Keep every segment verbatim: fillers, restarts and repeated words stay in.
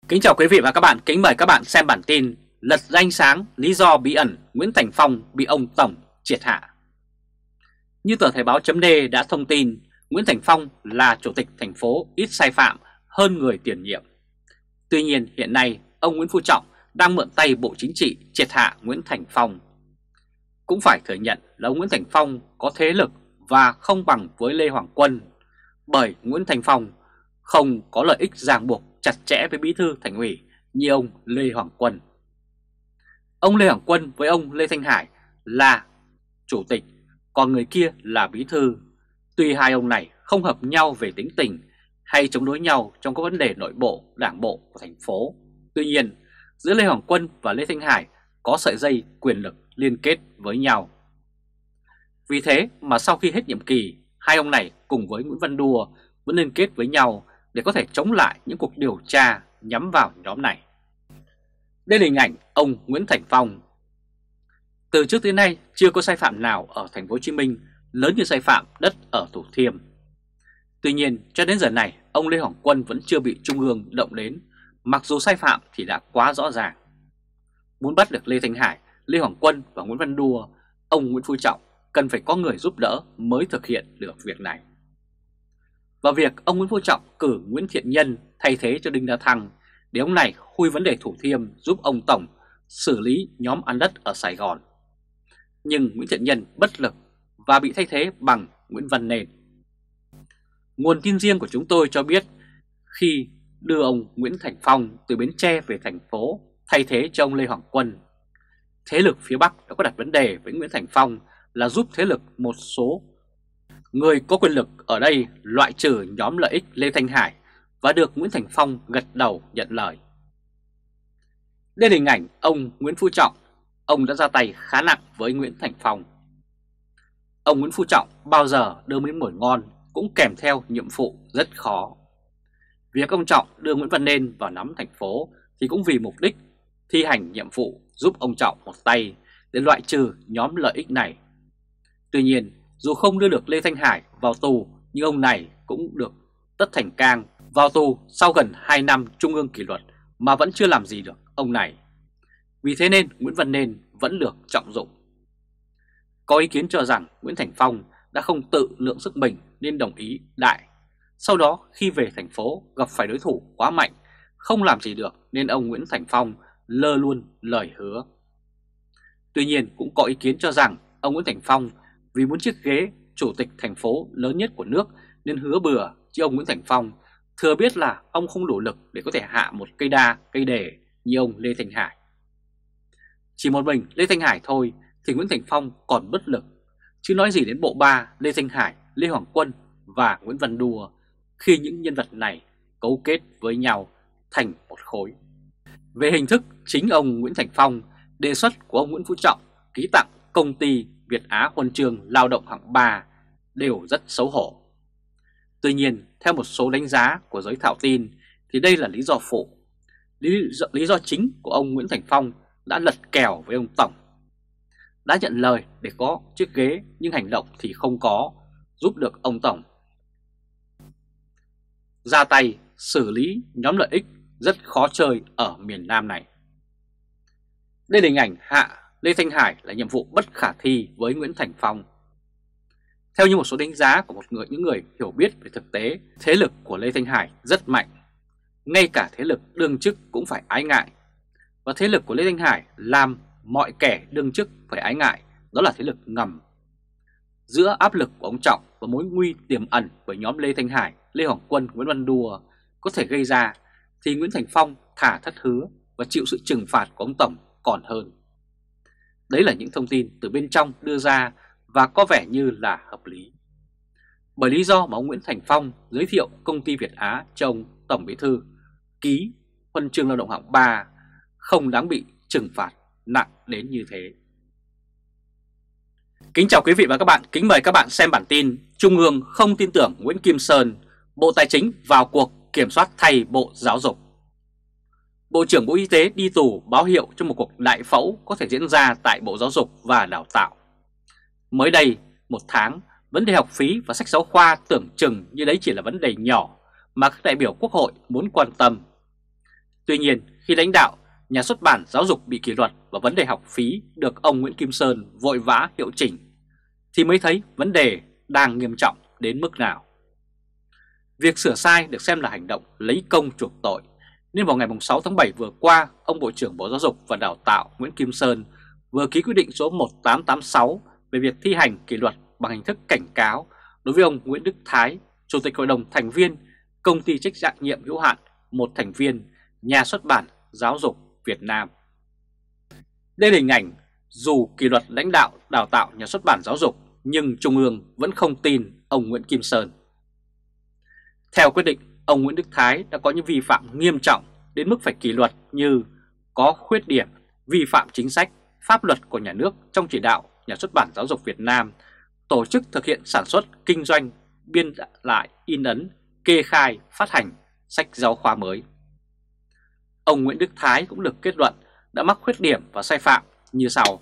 Kính chào quý vị và các bạn, kính mời các bạn xem bản tin Lật danh sáng lý do bí ẩn Nguyễn Thành Phong bị ông Tổng triệt hạ. Như tờ Thời báo chấm D đã thông tin, Nguyễn Thành Phong là chủ tịch thành phố ít sai phạm hơn người tiền nhiệm. Tuy nhiên hiện nay ông Nguyễn Phú Trọng đang mượn tay Bộ Chính trị triệt hạ Nguyễn Thành Phong. Cũng phải thừa nhận là ông Nguyễn Thành Phong có thế lực và không bằng với Lê Hoàng Quân, bởi Nguyễn Thành Phong không có lợi ích ràng buộc chặt chẽ với bí thư thành ủy như ông Lê Hoàng Quân. Ông Lê Hoàng Quân với ông Lê Thanh Hải là chủ tịch, còn người kia là bí thư. Tuy hai ông này không hợp nhau về tính tình hay chống đối nhau trong các vấn đề nội bộ đảng bộ của thành phố, tuy nhiên giữa Lê Hoàng Quân và Lê Thanh Hải có sợi dây quyền lực liên kết với nhau. Vì thế mà sau khi hết nhiệm kỳ, hai ông này cùng với Nguyễn Văn Đùa vẫn liên kết với nhau để có thể chống lại những cuộc điều tra nhắm vào nhóm này. Đây là hình ảnh ông Nguyễn Thành Phong. Từ trước tới nay chưa có sai phạm nào ở thành phố Hồ Chí Minh lớn như sai phạm đất ở Thủ Thiêm. Tuy nhiên cho đến giờ này ông Lê Hoàng Quân vẫn chưa bị Trung ương động đến, mặc dù sai phạm thì đã quá rõ ràng. Muốn bắt được Lê Thanh Hải, Lê Hoàng Quân và Nguyễn Văn Đùa, ông Nguyễn Phú Trọng cần phải có người giúp đỡ mới thực hiện được việc này. Và việc ông Nguyễn Phú Trọng cử Nguyễn Thiện Nhân thay thế cho Đinh La Thăng để ông này khui vấn đề Thủ Thiêm giúp ông Tổng xử lý nhóm ăn đất ở Sài Gòn. Nhưng Nguyễn Thiện Nhân bất lực và bị thay thế bằng Nguyễn Văn Nên. Nguồn tin riêng của chúng tôi cho biết khi đưa ông Nguyễn Thành Phong từ Bến Tre về thành phố thay thế cho ông Lê Hoàng Quân, thế lực phía Bắc đã có đặt vấn đề với Nguyễn Thành Phong là giúp thế lực một số người có quyền lực ở đây loại trừ nhóm lợi ích Lê Thanh Hải và được Nguyễn Thành Phong gật đầu nhận lời. Đây là hình ảnh ông Nguyễn Phú Trọng. Ông đã ra tay khá nặng với Nguyễn Thành Phong. Ông Nguyễn Phú Trọng bao giờ đưa miếng mồi ngon cũng kèm theo nhiệm vụ rất khó. Việc ông Trọng đưa Nguyễn Văn Nên vào nắm thành phố thì cũng vì mục đích thi hành nhiệm vụ giúp ông Trọng một tay để loại trừ nhóm lợi ích này. Tuy nhiên dù không đưa được Lê Thanh Hải vào tù nhưng ông này cũng được Tất Thành Cang vào tù sau gần hai năm Trung ương kỷ luật mà vẫn chưa làm gì được ông này. Vì thế nên Nguyễn Văn Nên vẫn được trọng dụng. Có ý kiến cho rằng Nguyễn Thành Phong đã không tự lượng sức mình nên đồng ý đại. Sau đó khi về thành phố gặp phải đối thủ quá mạnh, không làm gì được nên ông Nguyễn Thành Phong lơ luôn lời hứa. Tuy nhiên cũng có ý kiến cho rằng ông Nguyễn Thành Phong vì muốn chiếc ghế chủ tịch thành phố lớn nhất của nước nên hứa bừa, chứ ông Nguyễn Thành Phong thừa biết là ông không đủ lực để có thể hạ một cây đa, cây đề như ông Lê Thanh Hải. Chỉ một mình Lê Thanh Hải thôi thì Nguyễn Thành Phong còn bất lực, chứ nói gì đến bộ ba Lê Thanh Hải, Lê Hoàng Quân và Nguyễn Văn Đùa khi những nhân vật này cấu kết với nhau thành một khối. Về hình thức, chính ông Nguyễn Thành Phong đề xuất của ông Nguyễn Phú Trọng ký tặng công ty Việt Á Huân chương Lao động hạng ba đều rất xấu hổ. Tuy nhiên, theo một số đánh giá của giới thạo tin thì đây là lý do phụ. Lý do, lý do chính của ông Nguyễn Thành Phong đã lật kèo với ông Tổng. Đã nhận lời để có chiếc ghế nhưng hành động thì không có, giúp được ông Tổng ra tay xử lý nhóm lợi ích rất khó chơi ở miền Nam này. Đây là hình ảnh hạ Lê Thanh Hải là nhiệm vụ bất khả thi với Nguyễn Thành Phong. Theo như một số đánh giá của một người những người hiểu biết về thực tế, thế lực của Lê Thanh Hải rất mạnh. Ngay cả thế lực đương chức cũng phải ái ngại. Và thế lực của Lê Thanh Hải làm mọi kẻ đương chức phải ái ngại, đó là thế lực ngầm. Giữa áp lực của ông Trọng và mối nguy tiềm ẩn với nhóm Lê Thanh Hải, Lê Hoàng Quân, Nguyễn Văn Đùa có thể gây ra thì Nguyễn Thành Phong thả thất hứa và chịu sự trừng phạt của ông Tổng còn hơn. Đấy là những thông tin từ bên trong đưa ra và có vẻ như là hợp lý. Bởi lý do mà ông Nguyễn Thành Phong giới thiệu công ty Việt Á cho ông Tổng Bí thư ký huân chương lao động hạng ba không đáng bị trừng phạt nặng đến như thế. Kính chào quý vị và các bạn, kính mời các bạn xem bản tin Trung ương không tin tưởng Nguyễn Kim Sơn, Bộ Tài chính vào cuộc kiểm soát thay Bộ Giáo dục. Bộ trưởng Bộ Y tế đi tù báo hiệu cho một cuộc đại phẫu có thể diễn ra tại Bộ Giáo dục và Đào tạo. Mới đây, một tháng, vấn đề học phí và sách giáo khoa tưởng chừng như đấy chỉ là vấn đề nhỏ mà các đại biểu Quốc hội muốn quan tâm. Tuy nhiên, khi lãnh đạo nhà xuất bản giáo dục bị kỷ luật và vấn đề học phí được ông Nguyễn Kim Sơn vội vã hiệu chỉnh, thì mới thấy vấn đề đang nghiêm trọng đến mức nào. Việc sửa sai được xem là hành động lấy công chuộc tội, nên vào ngày sáu tháng bảy vừa qua, ông Bộ trưởng Bộ Giáo dục và Đào tạo Nguyễn Kim Sơn vừa ký quyết định số một nghìn tám trăm tám mươi sáu về việc thi hành kỷ luật bằng hình thức cảnh cáo đối với ông Nguyễn Đức Thái, Chủ tịch Hội đồng thành viên Công ty trách nhiệm hữu hạn một thành viên Nhà xuất bản Giáo dục Việt Nam. Đây là hình ảnh dù kỷ luật lãnh đạo đào tạo Nhà xuất bản Giáo dục nhưng Trung ương vẫn không tin ông Nguyễn Kim Sơn. Theo quyết định, ông Nguyễn Đức Thái đã có những vi phạm nghiêm trọng đến mức phải kỷ luật như có khuyết điểm, vi phạm chính sách, pháp luật của nhà nước trong chỉ đạo Nhà xuất bản Giáo dục Việt Nam tổ chức thực hiện sản xuất, kinh doanh, biên lại, in ấn, kê khai, phát hành sách giáo khoa mới. Ông Nguyễn Đức Thái cũng được kết luận đã mắc khuyết điểm và sai phạm như sau: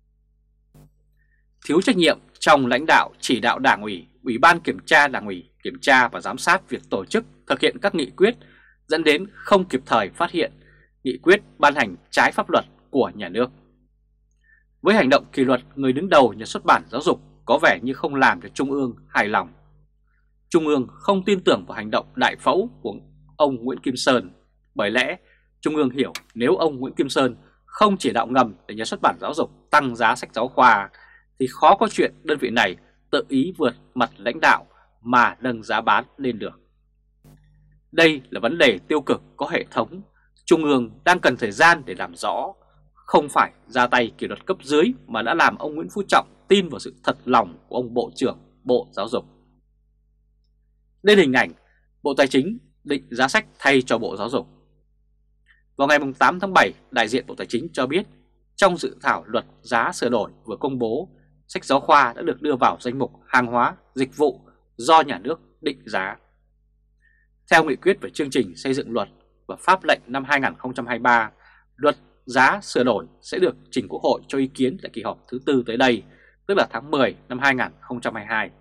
thiếu trách nhiệm trong lãnh đạo chỉ đạo Đảng ủy, Ủy ban Kiểm tra Đảng ủy, kiểm tra và giám sát việc tổ chức thực hiện các nghị quyết, dẫn đến không kịp thời phát hiện nghị quyết ban hành trái pháp luật của nhà nước. Với hành động kỷ luật, người đứng đầu Nhà xuất bản Giáo dục có vẻ như không làm cho Trung ương hài lòng. Trung ương không tin tưởng vào hành động đại phẫu của ông Nguyễn Kim Sơn, bởi lẽ Trung ương hiểu nếu ông Nguyễn Kim Sơn không chỉ đạo ngầm để Nhà xuất bản Giáo dục tăng giá sách giáo khoa thì khó có chuyện đơn vị này tự ý vượt mặt lãnh đạo mà nâng giá bán lên được. Đây là vấn đề tiêu cực có hệ thống, Trung ương đang cần thời gian để làm rõ, không phải ra tay kỷ luật cấp dưới mà đã làm ông Nguyễn Phú Trọng tin vào sự thật lòng của ông Bộ trưởng Bộ Giáo dục. Đây là hình ảnh Bộ Tài chính định giá sách thay cho Bộ Giáo dục. Vào ngày tám tháng bảy, đại diện Bộ Tài chính cho biết trong dự thảo luật giá sửa đổi vừa công bố, sách giáo khoa đã được đưa vào danh mục hàng hóa, dịch vụ do nhà nước định giá. Theo nghị quyết về chương trình xây dựng luật và pháp lệnh năm hai nghìn không trăm hai mươi ba, luật giá sửa đổi sẽ được trình Quốc hội cho ý kiến tại kỳ họp thứ tư tới đây, tức là tháng mười năm hai nghìn không trăm hai mươi hai.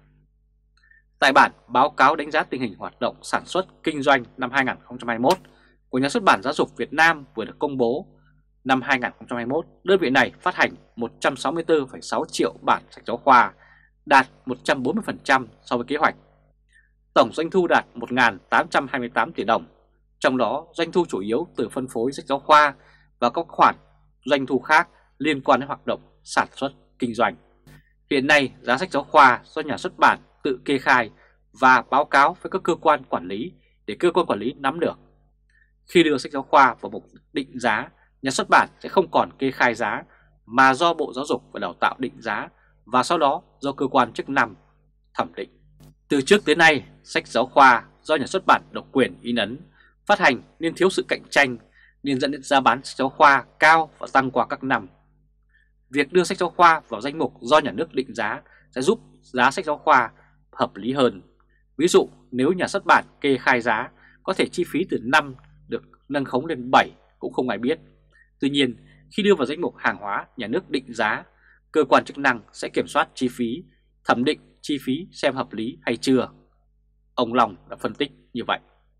Tại bản báo cáo đánh giá tình hình hoạt động sản xuất kinh doanh năm hai nghìn không trăm hai mươi mốt của Nhà xuất bản Giáo dục Việt Nam vừa được công bố, năm hai nghìn không trăm hai mươi mốt, đơn vị này phát hành một trăm sáu mươi tư phẩy sáu triệu bản sách giáo khoa, đạt một trăm bốn mươi phần trăm so với kế hoạch. Tổng doanh thu đạt một nghìn tám trăm hai mươi tám tỷ đồng, trong đó doanh thu chủ yếu từ phân phối sách giáo khoa và các khoản doanh thu khác liên quan đến hoạt động sản xuất kinh doanh. Hiện nay, giá sách giáo khoa do nhà xuất bản tự kê khai và báo cáo với các cơ quan quản lý để cơ quan quản lý nắm được. Khi đưa sách giáo khoa vào mục định giá, nhà xuất bản sẽ không còn kê khai giá mà do Bộ Giáo dục và Đào tạo định giá và sau đó do cơ quan chức năng thẩm định. Từ trước tới nay, sách giáo khoa do nhà xuất bản độc quyền in ấn, phát hành nên thiếu sự cạnh tranh, nên dẫn đến giá bán sách giáo khoa cao và tăng qua các năm. Việc đưa sách giáo khoa vào danh mục do nhà nước định giá sẽ giúp giá sách giáo khoa hợp lý hơn. Ví dụ, nếu nhà xuất bản kê khai giá, có thể chi phí từ năm được nâng khống lên bảy cũng không ai biết. Tuy nhiên, khi đưa vào danh mục hàng hóa nhà nước định giá, cơ quan chức năng sẽ kiểm soát chi phí, thẩm định chi phí xem hợp lý hay chưa. Ông Long đã phân tích như vậy.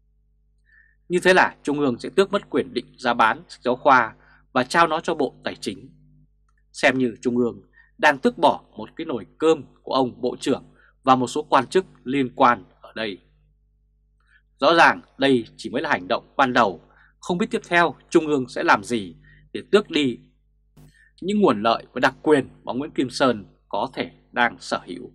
Như thế là Trung ương sẽ tước mất quyền định giá bán sách giáo khoa và trao nó cho Bộ Tài chính. Xem như Trung ương đang tước bỏ một cái nồi cơm của ông Bộ trưởng và một số quan chức liên quan ở đây. Rõ ràng đây chỉ mới là hành động ban đầu, không biết tiếp theo Trung ương sẽ làm gì để tước đi những nguồn lợi và đặc quyền mà Nguyễn Kim Sơn có thể đang sở hữu.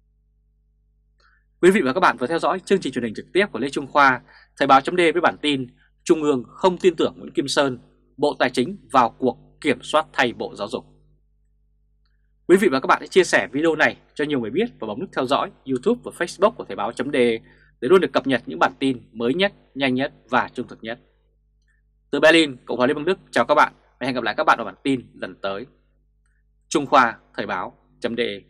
Quý vị và các bạn vừa theo dõi chương trình truyền hình trực tiếp của Lê Trung Khoa, Thời báo chấm D với bản tin Trung ương không tin tưởng Nguyễn Kim Sơn, Bộ Tài chính vào cuộc kiểm soát thay Bộ Giáo dục. Quý vị và các bạn hãy chia sẻ video này cho nhiều người biết và bấm nút theo dõi YouTube và Facebook của Thời báo chấm D để luôn được cập nhật những bản tin mới nhất, nhanh nhất và trung thực nhất. Từ Berlin, Cộng hòa Liên bang Đức, chào các bạn và hẹn gặp lại các bạn ở bản tin lần tới. Trung Khoa, Thời báo chấm D.